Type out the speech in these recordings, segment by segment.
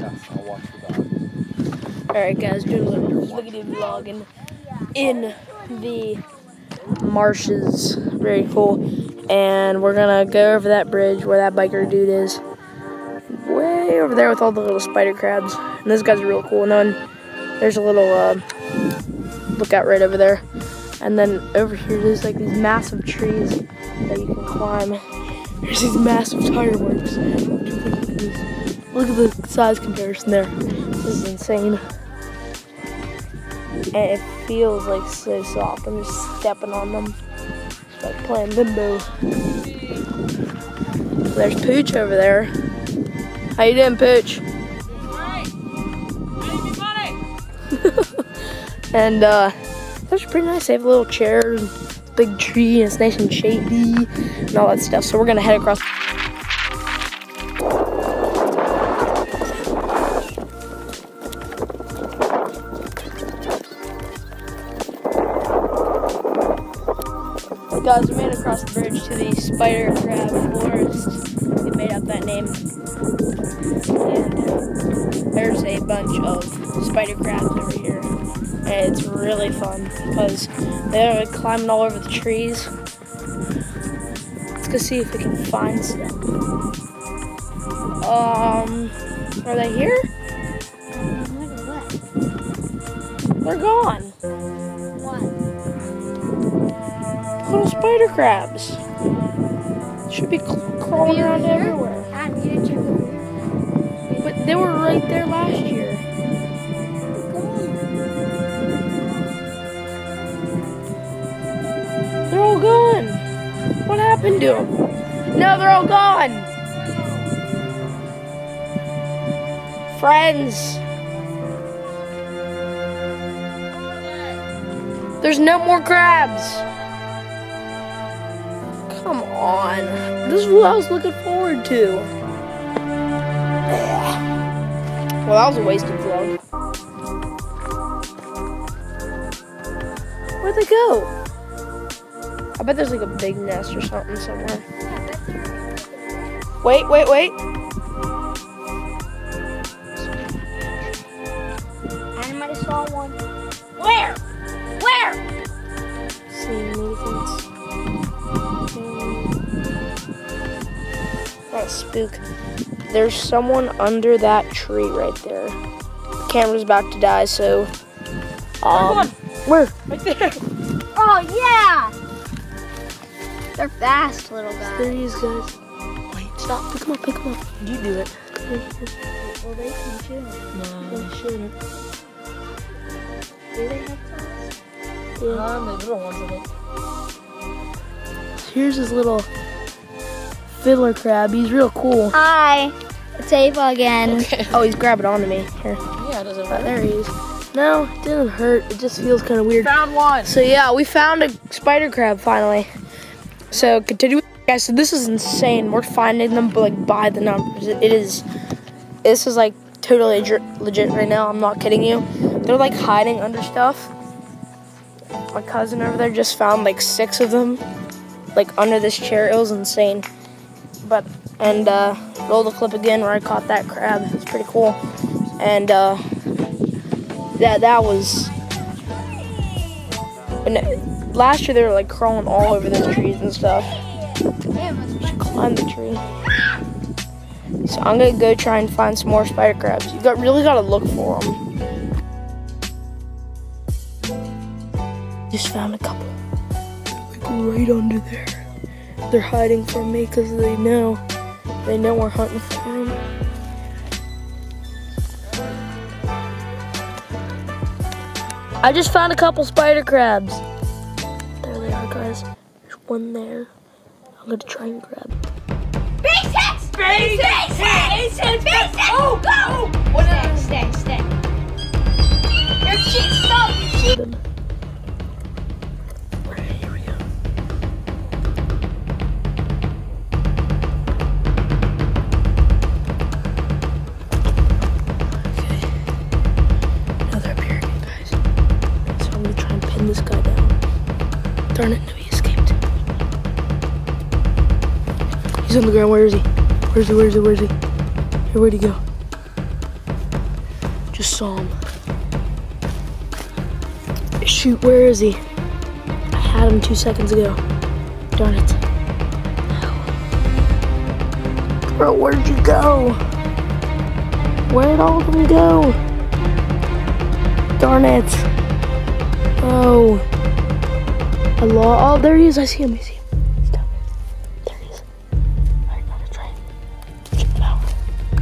I'll watch the dog. Alright guys, doing a little flickety vlogging in the marshes. Very cool. And we're gonna go over that bridge where that biker dude is. Way over there with all the little spider crabs. And those guys are real cool. And then there's a little lookout right over there. And then over here there's like these massive trees that you can climb. There's these massive tire marks. Look at the size comparison there. This is insane. And it feels like so soft. I'm just stepping on them. It's like playing limbo. There's Pooch over there. How you doing, Pooch? And those are pretty nice. They have little chairs, big tree, and it's nice and shady, and all that stuff. So we're gonna head across. Guys, we made it across the bridge to the spider crab forest. We made up that name. And there's a bunch of spider crabs over here. And it's really fun because they're like climbing all over the trees. Let's go see if we can find some. Are they here? They're gone. Little spider crabs. Should be crawling around everywhere. But they were right there last year. They're all gone. What happened to them? No, they're all gone. Friends. There's no more crabs. Come on. This is what I was looking forward to. Well, that was a wasted vlog. Where'd they go? I bet there's like a big nest or something somewhere. Wait. I might have saw one. Where? See movements. Not a spook. There's someone under that tree right there. The camera's about to die, so where? Right there. Oh yeah! They're fast, little guys. There he is, guys. Wait, stop. Pick him up. You do it. Well, they can too. No, they shouldn't. Do they have claws? Yeah. The little ones in it. Here's his little fiddler crab. He's real cool. Hi, it's Ava again. Okay. Oh, he's grabbing onto me. Here. Yeah, it doesn't Oh, hurt. there he is. No, it didn't hurt. It just feels kind of weird. Found one. So yeah, we found a spider crab finally. So continue, guys. So this is insane. We're finding them, but like by the numbers. This is like totally legit right now. I'm not kidding you. They're like hiding under stuff. My cousin over there just found like 6 of them, like under this chair. It was insane. Roll the clip again where I caught that crab. It's pretty cool. And that was. And last year they were like crawling all over the trees and stuff. We should climb the tree. So I'm gonna go try and find some more spider crabs. You really gotta look for them. Just found a couple. Like right under there. They're hiding from me because they know we're hunting for them. I just found a couple spider crabs. There they are, guys. There's one there. I'm gonna try and grab it. Basics! Oh, go! Stay. Your cheek, stop! Alright, here we go. Okay. Now they're up here, guys. So I'm gonna try and pin this guy down. Darn it, no, he escaped. He's on the ground. Where is he? Where's he? Here, where'd he go? Just saw him. Shoot, where is he? I had him 2 seconds ago. Darn it. Bro, where'd you go? Where'd all of them go? Darn it. Oh. Oh, there he is. I see him. He's down there. There he is. Alright, I'm gonna try and check him out.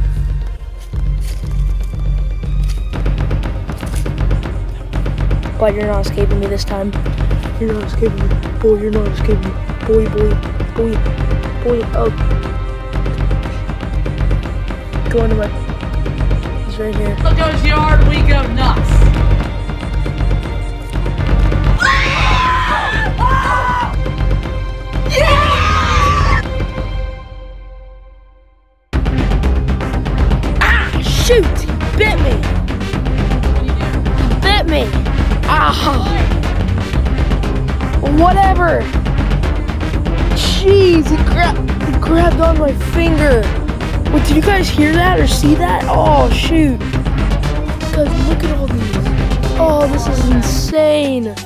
But you're not escaping me this time. You're not escaping me. Boy, you're not escaping me. Boy. Oh. Go into my... He's right here. Look goes yard, we go nuts. Shoot! He bit me! He bit me! Ah! Whatever! Jeez, he grabbed on my finger! Wait, did you guys hear that or see that? Oh, shoot! Guys, look at all these! Oh, this is insane! We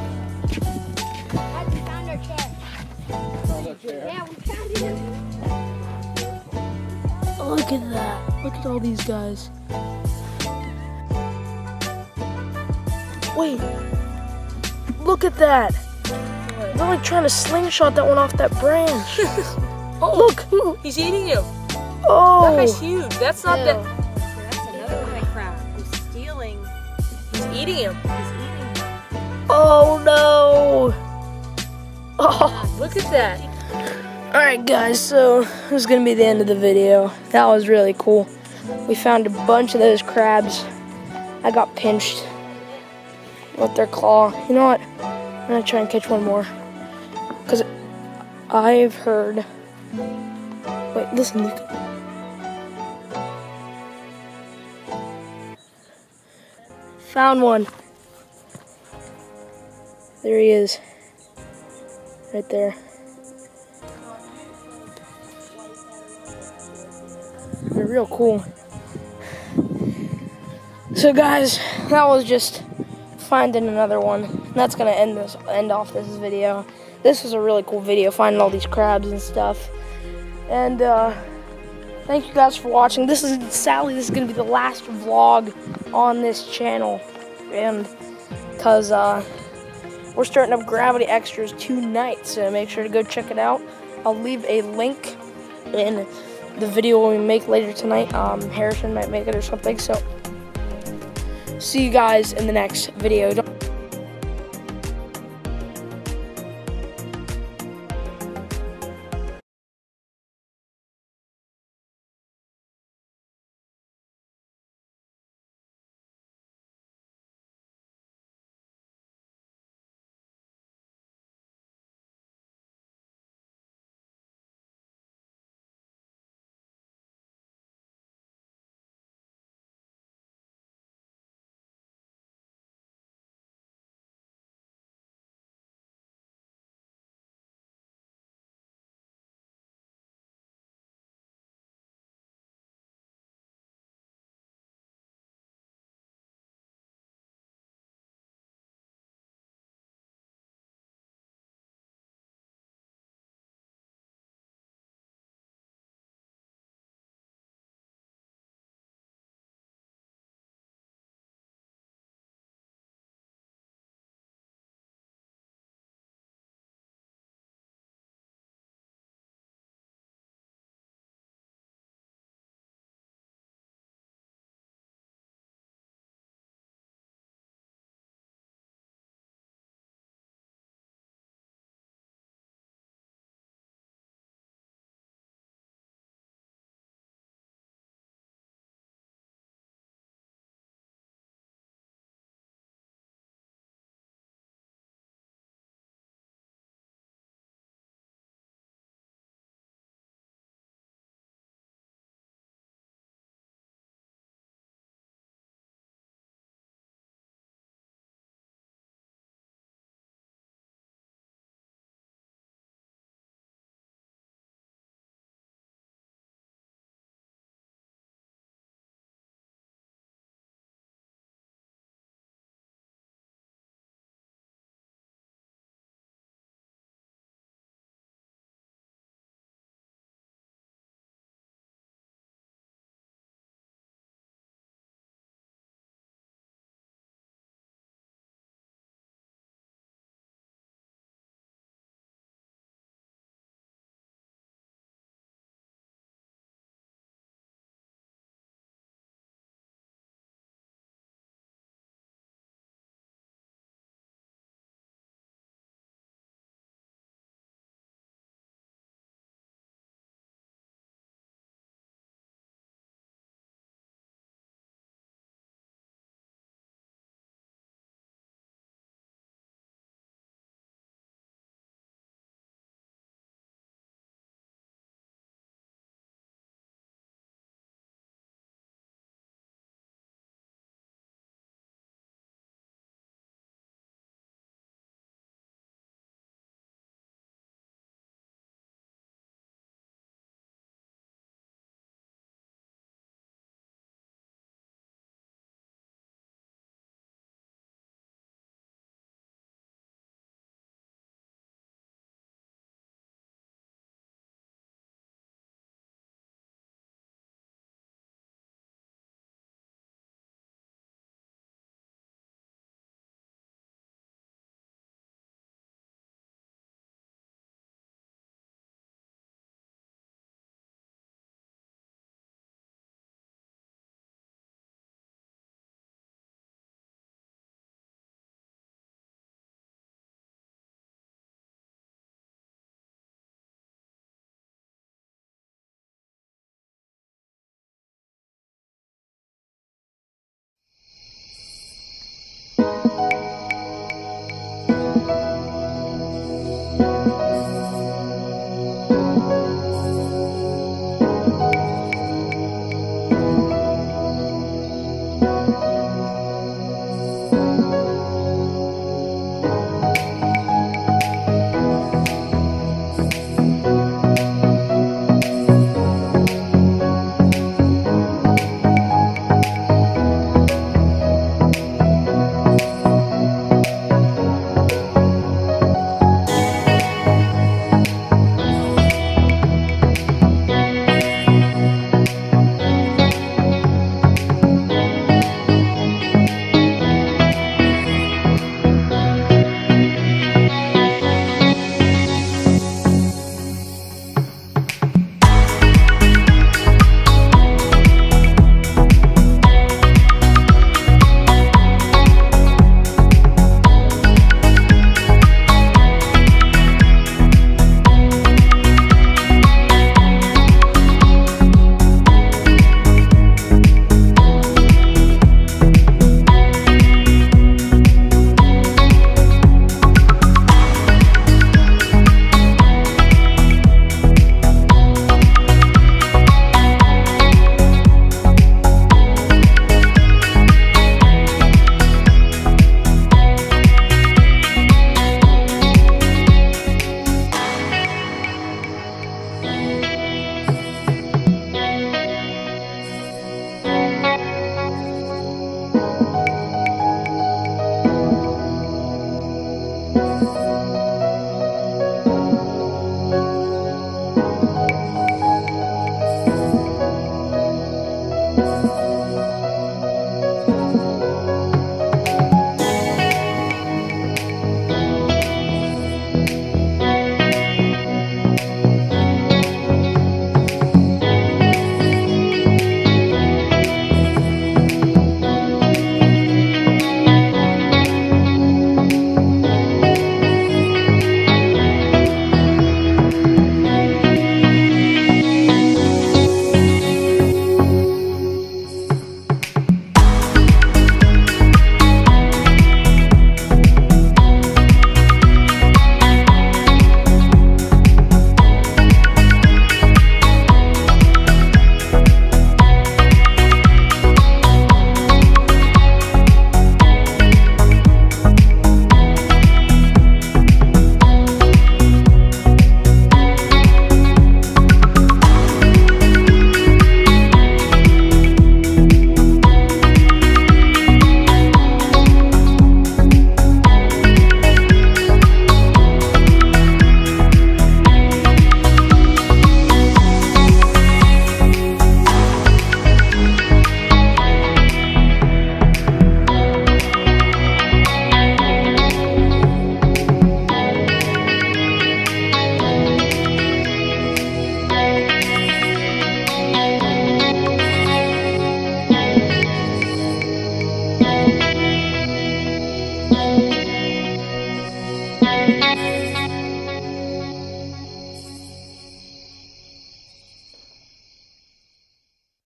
found our chair. Yeah, we found it. Look at that! Look at all these guys. Wait! Look at that! They're like trying to slingshot that one off that branch. Oh, look! he's eating you. Oh! That guy's huge. That's not that. That's another white crab who's stealing. He's eating him. He's eating. Oh no! Oh! Look at that. Alright guys, so this is going to be the end of the video. That was really cool. We found a bunch of those crabs. I got pinched with their claw. You know what? I'm going to try and catch one more. Because I've heard... Wait, listen. You can... Found one. There he is. Right there. They're real cool. So guys, that was just finding another one. That's gonna end off this video. This was a really cool video, finding all these crabs and stuff. And thank you guys for watching. This is gonna be the last vlog on this channel, and because we're starting up Gravity Extras tonight, so make sure to go check it out. I'll leave a link in the video we make later tonight. Harrison might make it or something. So see you guys in the next video.